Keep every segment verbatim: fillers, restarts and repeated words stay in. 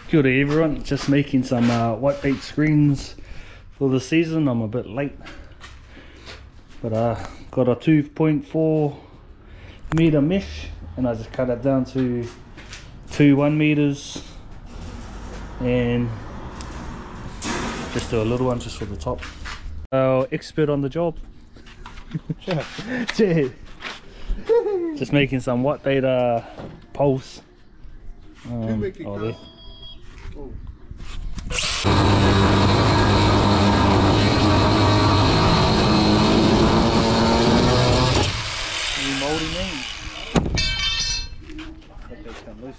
Kia ora everyone, just making some uh, whitebait screens for the season. I'm a bit late, but uh, got a two point four meter mesh and I just cut it down to two one meters and just do a little one just for the top. Our expert on the job. Yeah. Just making some whitebait uh, poles. Um, oh, there. Oh. New moldy means. Let those come loose.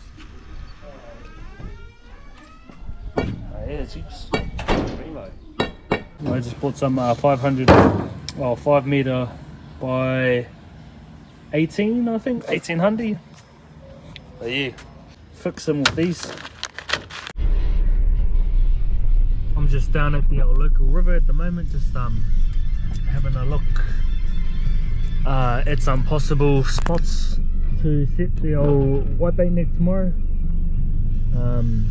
Oh yeah, jeeps. Reload. I just bought some uh, five hundred, well, five meter by eighteen, I think, eighteen hundred. But yeah, fix them with these. I'm just down at the old local river at the moment, just um having a look uh, at some possible spots to set the old whitebait net tomorrow. Um,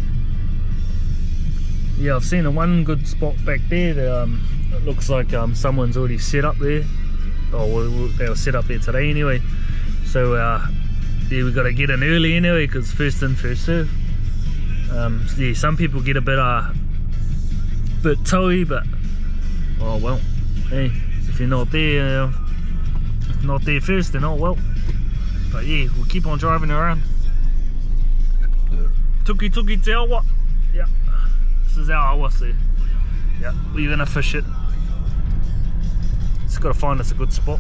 yeah, I've seen a one good spot back there that um, it looks like um, someone's already set up there. Oh, well, they were set up there today anyway. So uh, yeah, we got to get in early anyway, because first in, first serve. Um, so yeah, some people get a bit uh, bit towy, but oh well. Hey, if you're not there, uh, not there first, then oh well. But yeah, we'll keep on driving around. Tuki tuki te awa. Yeah, this is our awa there. Yeah, we're gonna fish it. Just gotta find us a good spot.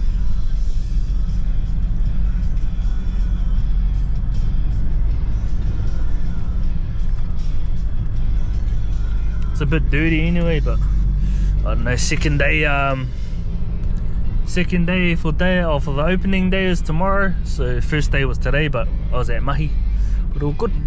It's a bit dirty anyway, but I don't know. Second day, um, second day for day or for the opening day is tomorrow. So first day was today, but I was at mahi, but all good.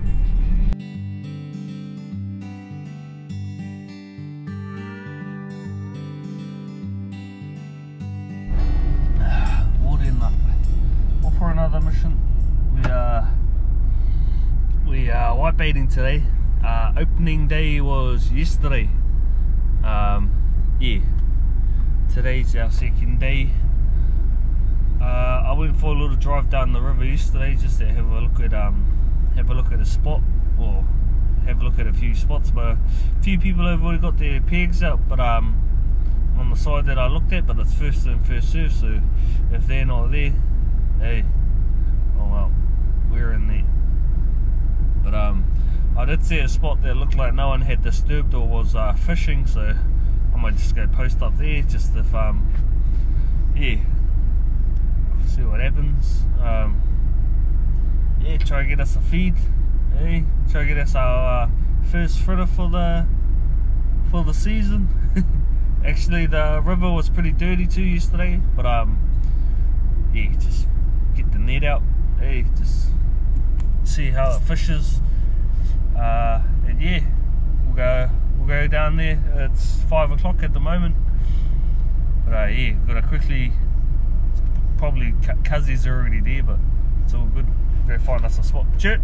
For another mission, we are we are whitebaiting today. Uh, opening day was yesterday. Um, yeah, today's our second day. Uh, I went for a little drive down the river yesterday just to have a look at um have a look at a spot, or have a look at a few spots. But a few people have already got their pegs out, but um on the side that I looked at, but it's first in, first serve. So if they're not there, hey, oh well, we're in there. But um, I did see a spot that looked like no one had disturbed or was uh, fishing, so I might just go post up there, just if um, yeah, see what happens. Um, yeah, try to get us a feed. Hey, try to get us our uh, first fritter for the for the season. Actually, the river was pretty dirty too yesterday, but um, yeah, just get the net out, hey, just see how it fishes, uh, and yeah, we'll go we'll go down there. It's five o'clock at the moment, but uh, yeah, we've got to quickly, probably Cuzzies are already there, but it's all good. Go find us a spot. Cheers.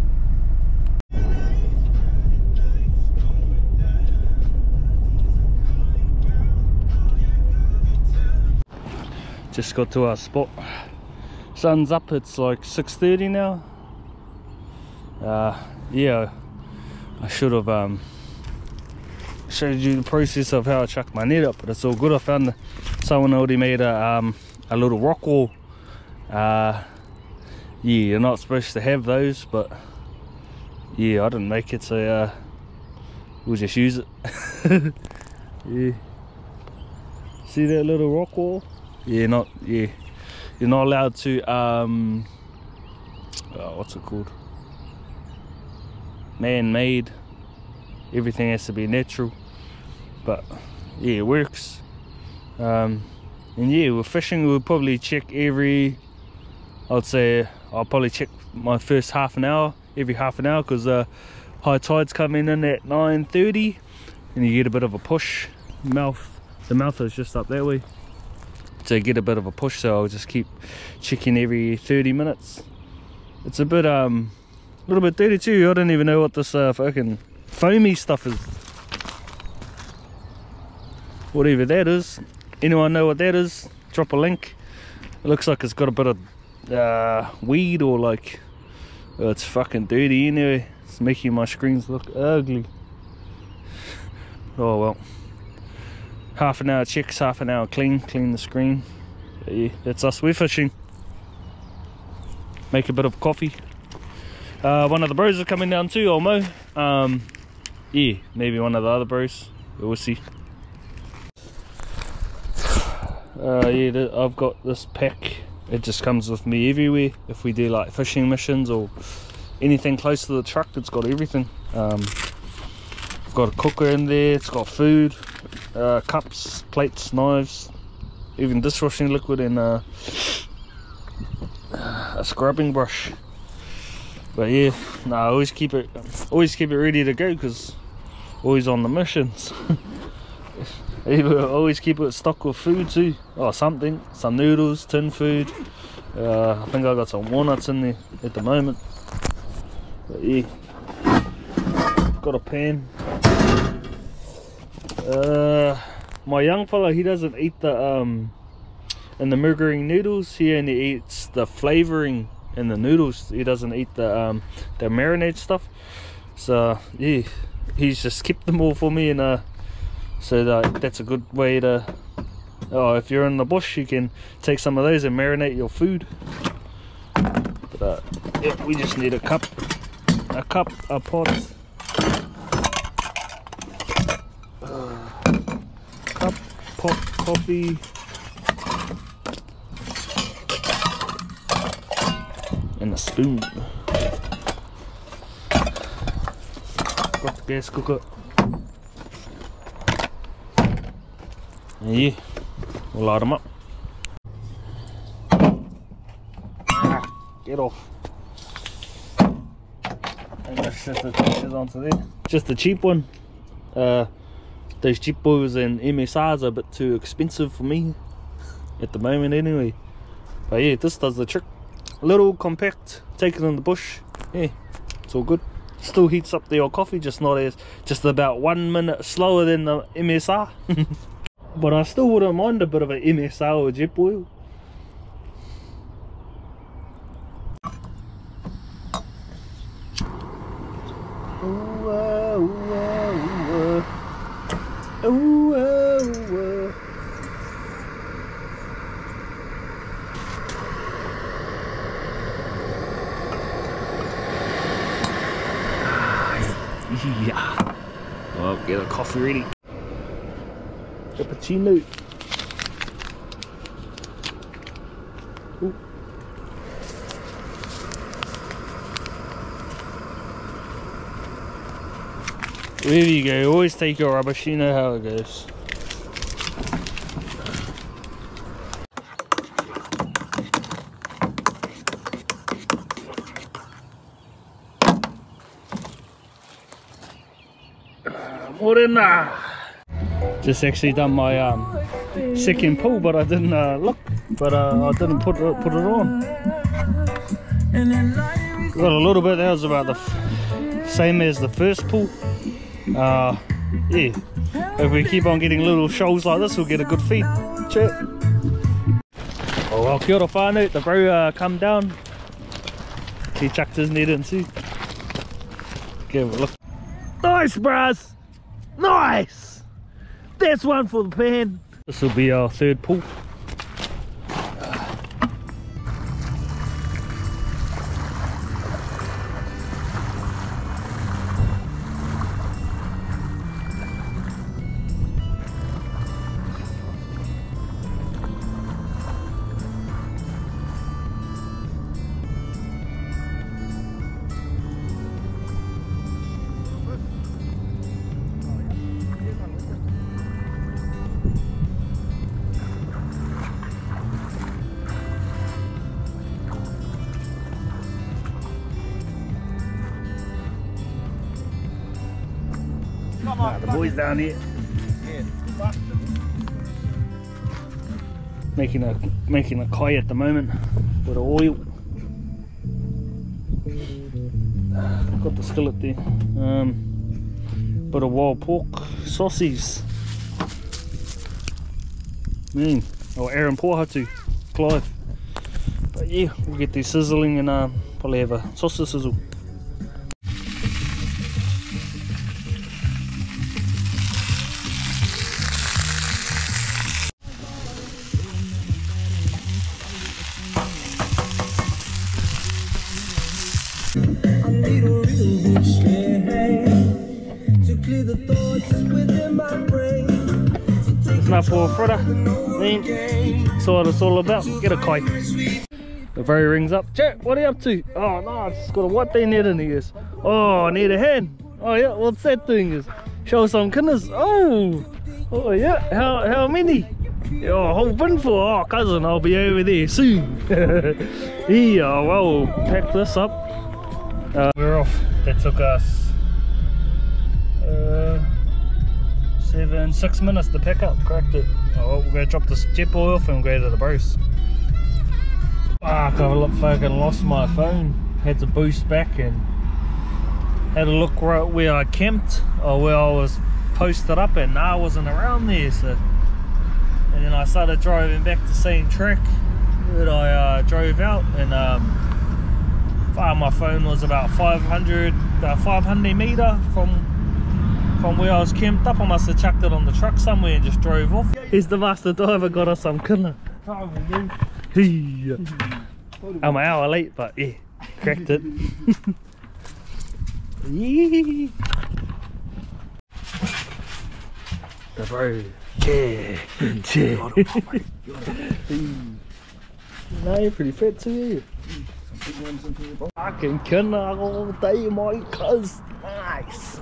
Just got to our spot. Sun's up, it's like six thirty now. Uh, yeah, I should have um, showed you the process of how I chucked my net up, but it's all good. I found the, someone already made a, um, a little rock wall. Uh, yeah, you're not supposed to have those, but yeah, I didn't make it, so uh, we'll just use it. Yeah, see that little rock wall? Yeah, not yeah. You're not allowed to um oh, what's it called? Man-made. Everything has to be natural. But yeah, it works. Um and yeah, we're fishing, we'll probably check every I'd say I'll probably check my first half an hour, every half an hour, because uh high tide's coming in at nine thirty and you get a bit of a push. Mouth the mouth is just up that way. To get a bit of a push, so I'll just keep checking every thirty minutes. It's a bit um A little bit dirty too. I don't even know what this uh, fucking foamy stuff is. Whatever that is. Anyone know what that is? Drop a link. It looks like it's got a bit of uh, weed or like... Oh, it's fucking dirty anyway. It's making my screens look ugly. Oh well. Half an hour checks, half an hour clean. Clean the screen. But yeah, that's us. We're fishing. Make a bit of coffee. Uh, one of the bros are coming down too, Olmo. Um, yeah, maybe one of the other bros. We'll see. Uh, yeah, I've got this pack. It just comes with me everywhere. If we do like fishing missions or anything close to the truck, it's got everything. Um, I've got a cooker in there. It's got food, uh, cups, plates, knives, even dishwashing liquid, and uh, a scrubbing brush. But yeah, no, I always keep it, always keep it ready to go because always on the missions. Even always keep it stocked with food too, or something, some noodles, tin food. Uh, I think I got some walnuts in there at the moment. But yeah, got a pan. Uh, my young fella, he doesn't eat the um, in the murguring noodles. He only eats the flavoring in the noodles. He doesn't eat the um, the marinade stuff. So yeah, he's just kept them all for me, and uh. So that, that's a good way to, oh, if you're in the bush, you can take some of those and marinate your food. But uh, yeah, we just need a cup, a cup, a pot, uh, cup, pot, coffee, and a spoon. Got the gas cooker. Yeah, we'll light them up. Ah, get off. And that's just the torches onto there. Just the cheap one. Uh, those cheap boys and M S Rs are a bit too expensive for me at the moment anyway. But yeah, this does the trick. A little compact, take it in the bush. Yeah, it's all good. Still heats up the old coffee, just not as, just about one minute slower than the M S R. But I still wouldn't mind a bit of an M S R or Jetboil. Ooh, uh, ooh, uh, ooh, uh. Ooh, uh, ooh, uh. Yeah. Well, get a coffee ready. Cappuccino. Ooh. There you go, always take your rubbish, you know how it goes. Morena! Just actually done my um, second pull, but I didn't uh, look, but uh, I didn't put it, put it on. Got a little bit, that was about the f same as the first pull. Uh, yeah, if we keep on getting little shoals like this, we'll get a good feed. Check. Oh well, kia ora whānau, the bro uh, come down. He chucked his net in too. Give it a look. Nice, bros! Nice! That's one for the pan. This will be our third pull. Nah, the boys down here. Yeah. Making a making a kai at the moment with oil. got the skillet there. Um, bit of wild pork, sausages. Man, oh, Aaron Pohatu, Clive. But yeah, we'll get these sizzling and um, probably have a sausage sizzle. Enough for a fritter, then that's what it's all about. Get a koi. The very rings up. Chat, what are you up to? Oh no, I just got a white thing net in here. Oh, I need a hand. Oh yeah, what's that thing is? Show some kindness. Oh, oh yeah, how how many? Oh, a whole bin full. Oh cousin, I'll be over there soon. Yeah, well, we'll pack this up. Uh, we're off. That took us uh, seven, six minutes to pack up. Cracked it. Oh, well, we're gonna drop the jet boy off and go to the bros. Fuck, I fucking lost my phone. Had to boost back and had a look right where I camped or where I was posted up, and nah, I wasn't around there. So, and then I started driving back the same track that I uh, drove out, and um, Uh, my phone was about five hundred, about five hundred meter from from where I was camped up. I must have chucked it on the truck somewhere and just drove off. Here's the master diver, got us some killer. I'm an hour late, but yeah, cracked it. Yeah. The bro. Yeah. Yeah. No, you're pretty fit too. Fucking killer all day, my cuz. Nice.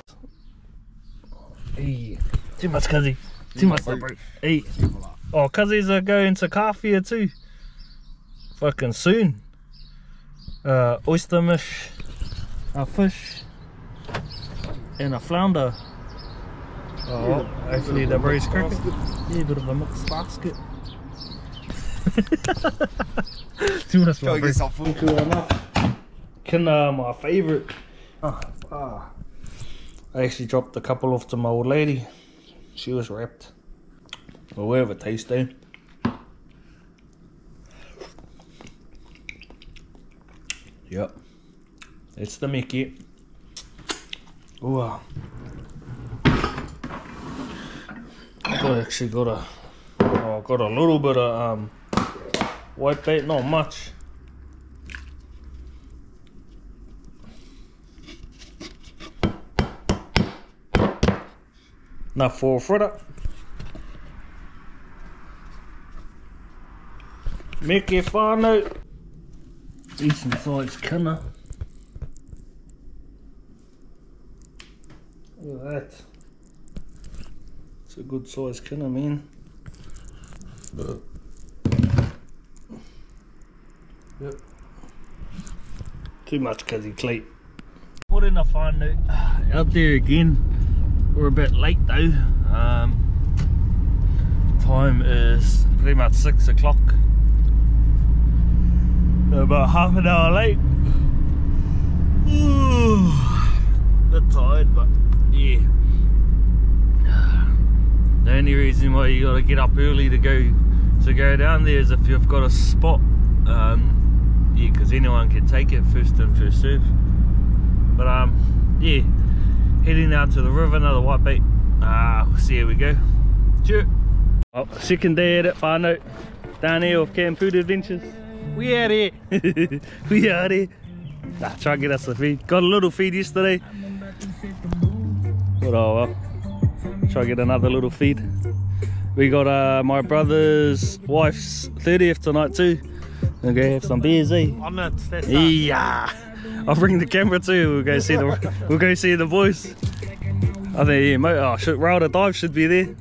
Hey, too much cuzzy. Too much bro. Hey. Oh, cuzzies are going to Kawhia too. Fucking soon. Uh, oyster mish, a fish, and a flounder. Oh, actually the bro's cracking. Yeah, a bit of a mixed basket. Too much Go get some food. Cool enough. Kina, my favourite. Oh, oh. I actually dropped a couple off to my old lady. She was wrapped. Well, we have a taste though. Yep. It's the Mickey. Ooh. I actually got a, oh, got a little bit of um, white bait, not much. Enough for a fritter. Mickey whānau. Decent sized kina. Look at that. It's a good sized kina, man. Yep. Too much cuzzy cleat. Put in a whānau. Out there again. We're a bit late though. Um, time is pretty much six o'clock. About half an hour late. Ooh, bit tired, but yeah. The only reason why you gotta get up early to go to go down there is if you've got a spot. Um, yeah, because anyone can take it, first in, first serve. But um, yeah, heading down to the river, another white bait. Ah, uh, we'll see how we go. Cheers. Oh, second day at it, whānau. Down here with Camp Food Adventures. We are here. We are here. Nah, try and get us a feed. Got a little feed yesterday. But oh well. Try and get another little feed. We got uh, my brother's wife's thirtieth tonight too. We'll go have some beers, eh? I'm not. That's not. Yeah. I'll bring the camera too. We'll go see the. We'll go see the boys. I think yeah, mate. Oh, shit, Rail to Dive should be there.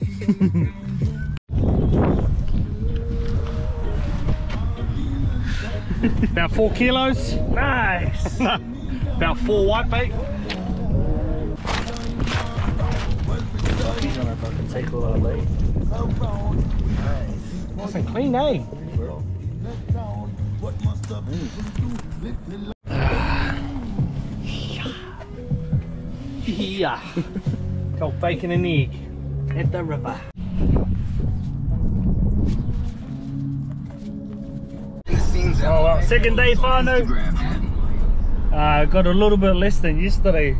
About four kilos. Nice. About four white bait. If I can take all that late. Nice and clean, eh? Mm. Yeah. Cold bacon and egg at the river. Oh well, second day whānau. Uh, got a little bit less than yesterday.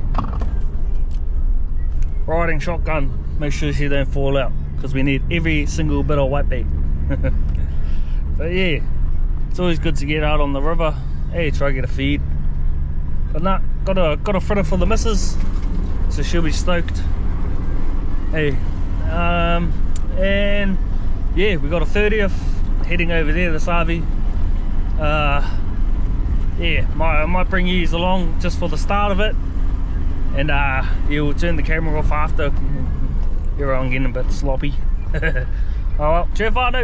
Riding shotgun, make sure she don't fall out because we need every single bit of whitebait. But yeah, it's always good to get out on the river. Hey, try to get a feed. But nah, got a got a fritter for the missus, so she'll be stoked. Hey, um, and yeah, we got a thirtieth heading over there this R V. Uh, yeah, might, I might bring you along just for the start of it, and uh, you'll turn the camera off after. Everyone getting a bit sloppy. Oh well, cheer whānau.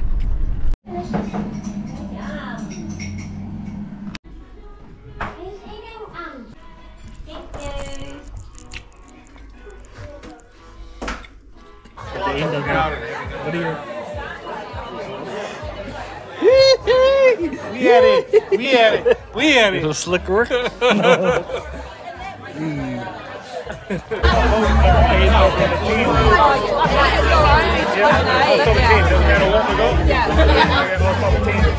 At the end of the video. We had it. We had it. We had it. Little slicker. mm. Yeah.